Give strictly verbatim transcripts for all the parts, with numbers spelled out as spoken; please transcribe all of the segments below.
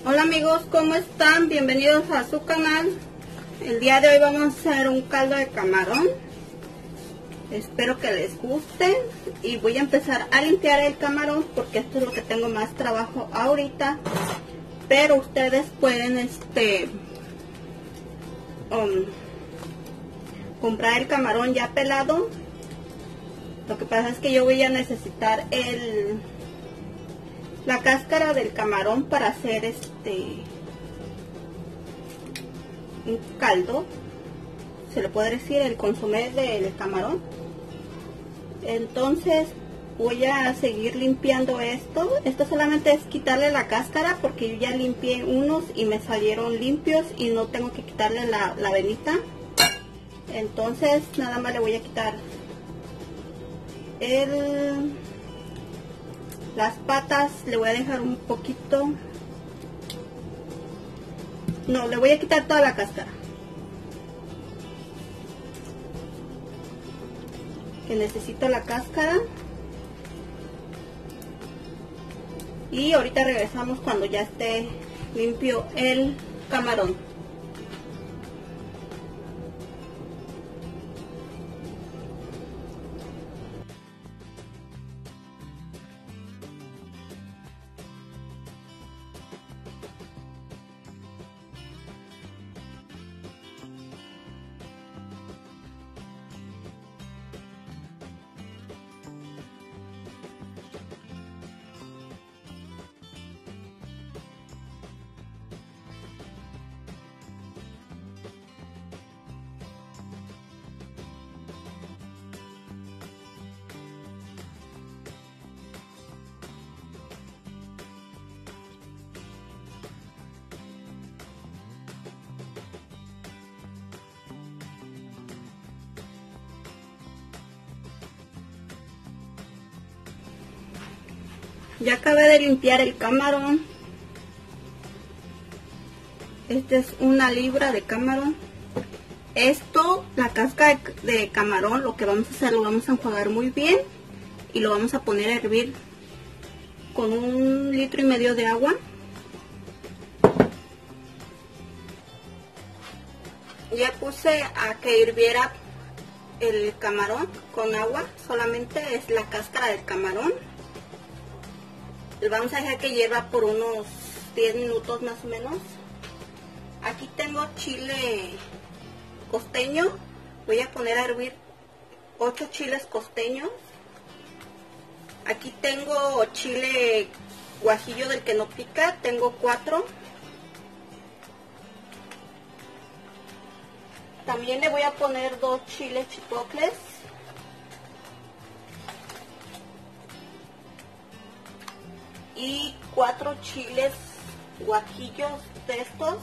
Hola amigos, ¿cómo están? Bienvenidos a su canal. El día de hoy vamos a hacer un caldo de camarón. Espero que les guste y voy a empezar a limpiar el camarón porque esto es lo que tengo más trabajo ahorita. Pero ustedes pueden este um, comprar el camarón ya pelado. Lo que pasa es que yo voy a necesitar el la cáscara del camarón para hacer este un caldo, se le puede decir el consomé del camarón. Entonces voy a seguir limpiando esto. Esto solamente es quitarle la cáscara porque yo ya limpié unos y me salieron limpios y no tengo que quitarle la, la venita. Entonces nada más le voy a quitar el las patas, le voy a dejar un poquito, no, le voy a quitar toda la cáscara, que necesito la cáscara. Y ahorita regresamos cuando ya esté limpio el camarón. Ya acabé de limpiar el camarón. Este es una libra de camarón. Esto, la cáscara de camarón, lo que vamos a hacer, lo vamos a enjuagar muy bien y lo vamos a poner a hervir con un litro y medio de agua. Ya puse a que hirviera el camarón con agua, solamente es la cáscara del camarón. Le vamos a dejar que hierva por unos diez minutos más o menos. Aquí tengo chile costeño. Voy a poner a hervir ocho chiles costeños. Aquí tengo chile guajillo del que no pica. Tengo cuatro. También le voy a poner dos chiles chipotles. Y cuatro chiles guajillos de estos,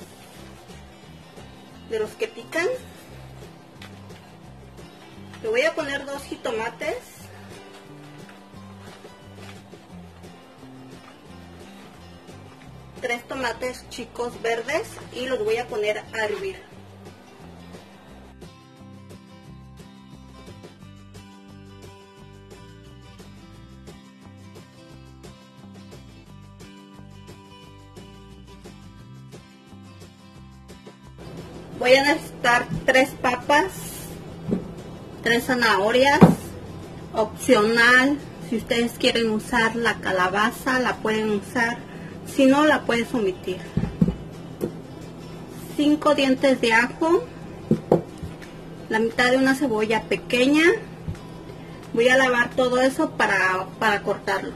de los que pican. Le voy a poner dos jitomates. Tres tomates chicos verdes y los voy a poner a hervir. Voy a necesitar tres papas, tres zanahorias, opcional, si ustedes quieren usar la calabaza la pueden usar, si no la puedes omitir. Cinco dientes de ajo, la mitad de una cebolla pequeña. Voy a lavar todo eso para, para cortarlo.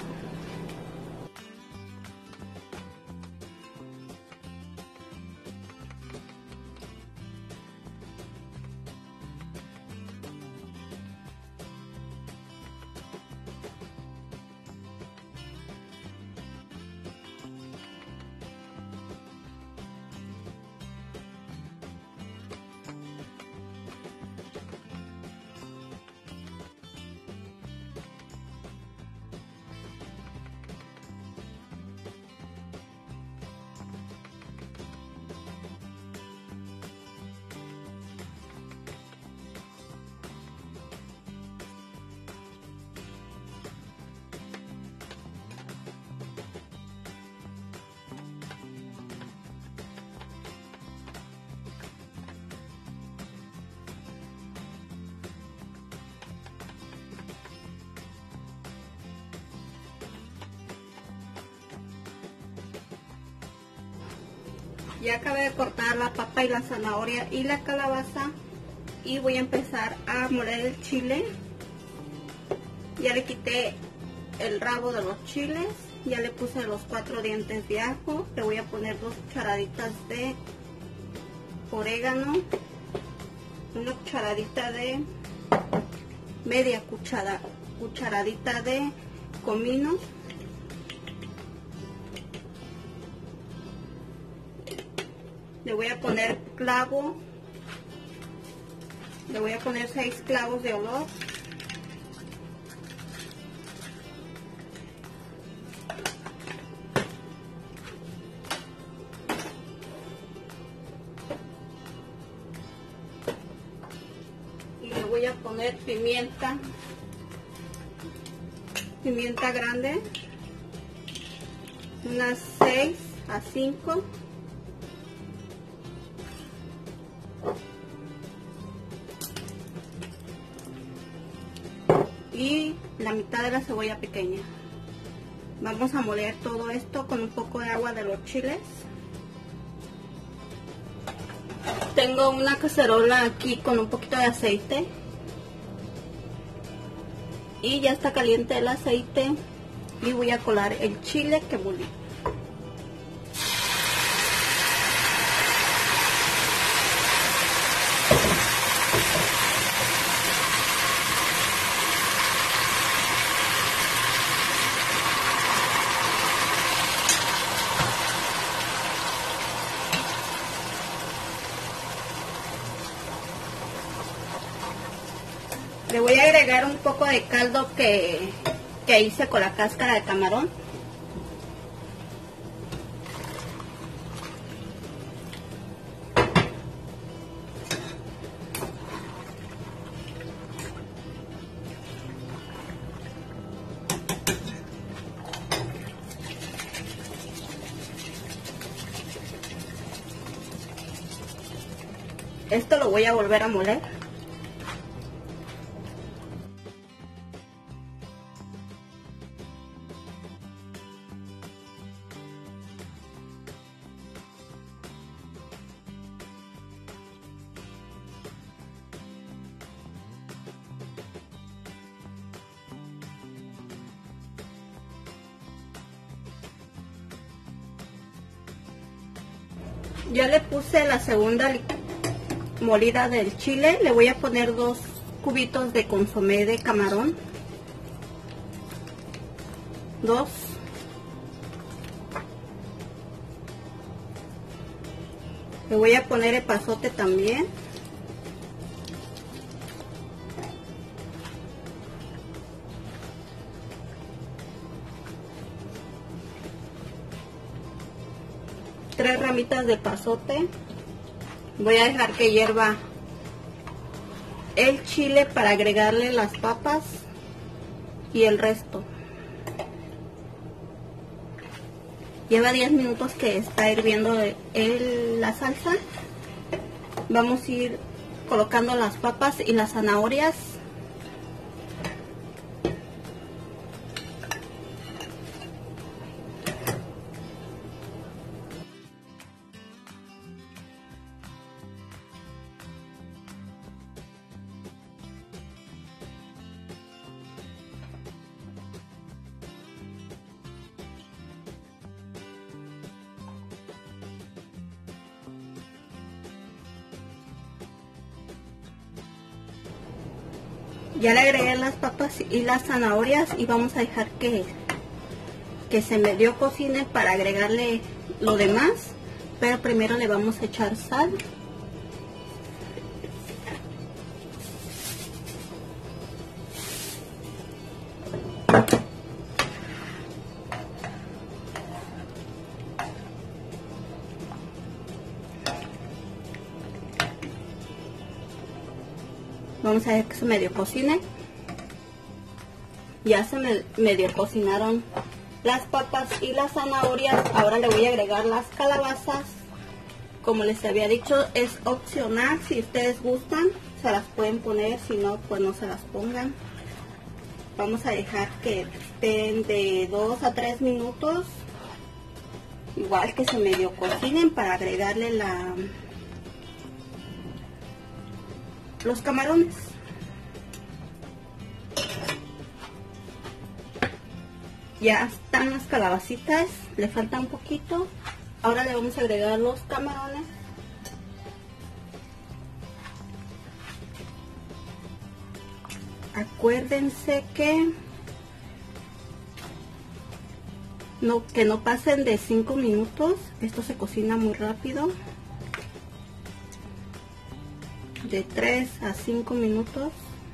Ya acabé de cortar la papa y la zanahoria y la calabaza y voy a empezar a moler el chile. Ya le quité el rabo de los chiles, ya le puse los cuatro dientes de ajo, le voy a poner dos cucharaditas de orégano, una cucharadita de media cuchara, cucharadita de comino, le voy a poner clavo, le voy a poner seis clavos de olor, y le voy a poner pimienta, pimienta grande, unas seis a cinco. Y la mitad de la cebolla pequeña. Vamos a moler todo esto con un poco de agua de los chiles. Tengo una cacerola aquí con un poquito de aceite. Y ya está caliente el aceite. Y voy a colar el chile que molí. Le voy a agregar un poco de caldo que, que hice con la cáscara de camarón. Esto lo voy a volver a moler. Ya le puse la segunda molida del chile. Le voy a poner dos cubitos de consomé de camarón. Dos. Le voy a poner epazote también. Tres ramitas de epazote. Voy a dejar que hierva el chile para agregarle las papas y el resto. Lleva diez minutos que está hirviendo el, la salsa. Vamos a ir colocando las papas y las zanahorias. Ya le agregué las papas y las zanahorias y vamos a dejar que, que se medio cocine para agregarle lo demás, pero primero le vamos a echar sal. Vamos a dejar que se medio cocine. Ya se me, medio cocinaron las papas y las zanahorias. Ahora le voy a agregar las calabazas. Como les había dicho, es opcional. Si ustedes gustan, se las pueden poner. Si no, pues no se las pongan. Vamos a dejar que estén de dos a tres minutos. igual que se medio cocinen para agregarle la los camarones. Ya están las calabacitas, le falta un poquito. Ahora le vamos a agregar los camarones. Acuérdense que no, que no pasen de cinco minutos. Esto se cocina muy rápido. De tres a cinco minutos.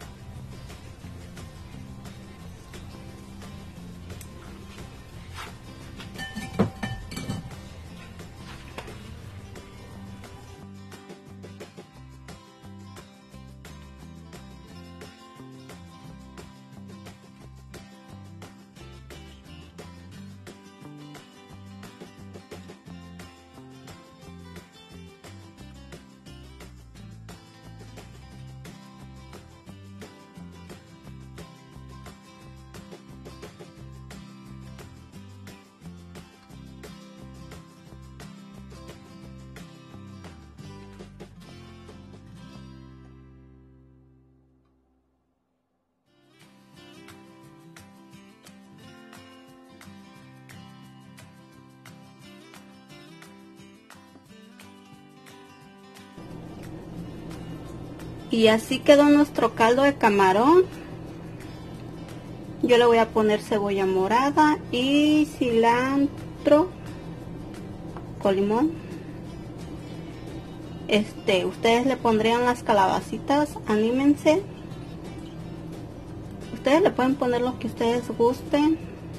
Y así quedó nuestro caldo de camarón. Yo le voy a poner cebolla morada y cilantro con limón. Este, ustedes le pondrían las calabacitas, anímense. Ustedes le pueden poner lo que ustedes gusten.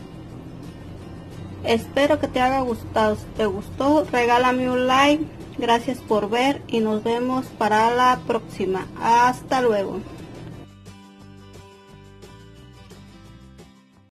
Espero que te haya gustado. Si te gustó, regálame un like. Gracias por ver y nos vemos para la próxima. Hasta luego.